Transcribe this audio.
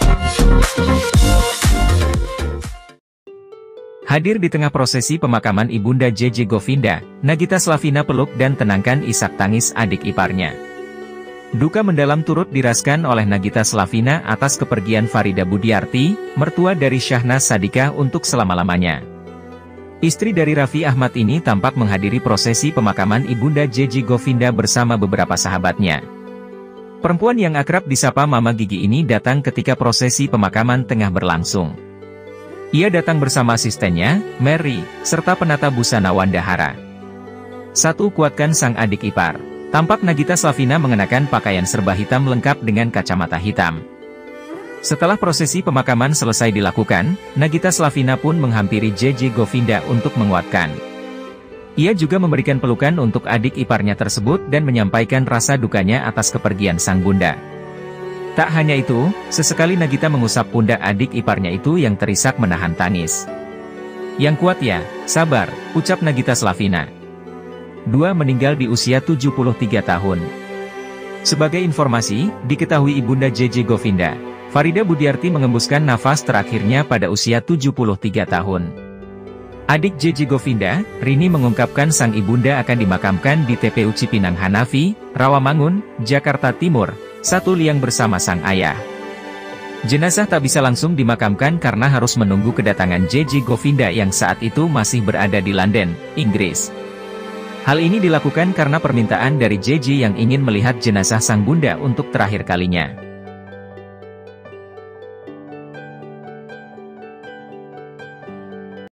Hadir di tengah prosesi pemakaman Ibunda JJ Govinda, Nagita Slavina peluk dan tenangkan isak tangis adik iparnya. Duka mendalam turut diraskan oleh Nagita Slavina atas kepergian Farida Budiarti, mertua dari Syahnaz Sadiqah untuk selama-lamanya. Istri dari Raffi Ahmad ini tampak menghadiri prosesi pemakaman Ibunda JJ Govinda bersama beberapa sahabatnya. Perempuan yang akrab disapa Mama Gigi ini datang ketika prosesi pemakaman tengah berlangsung. Ia datang bersama asistennya, Mary, serta penata busana Wandahara. Satu kuatkan sang adik ipar. Tampak Nagita Slavina mengenakan pakaian serba hitam lengkap dengan kacamata hitam. Setelah prosesi pemakaman selesai dilakukan, Nagita Slavina pun menghampiri JJ Govinda untuk menguatkan. Ia juga memberikan pelukan untuk adik iparnya tersebut dan menyampaikan rasa dukanya atas kepergian sang bunda. Tak hanya itu, sesekali Nagita mengusap pundak adik iparnya itu yang terisak menahan tangis. "Yang kuat ya, sabar," ucap Nagita Slavina. Dua meninggal di usia 73 tahun. Sebagai informasi, diketahui Ibunda JJ Govinda, Farida Budiarti mengembuskan nafas terakhirnya pada usia 73 tahun. Adik JJ Govinda, Rini mengungkapkan sang ibunda akan dimakamkan di TPU Cipinang Hanafi, Rawamangun, Jakarta Timur, satu liang bersama sang ayah. Jenazah tak bisa langsung dimakamkan karena harus menunggu kedatangan JJ Govinda yang saat itu masih berada di London, Inggris. Hal ini dilakukan karena permintaan dari JJ yang ingin melihat jenazah sang bunda untuk terakhir kalinya.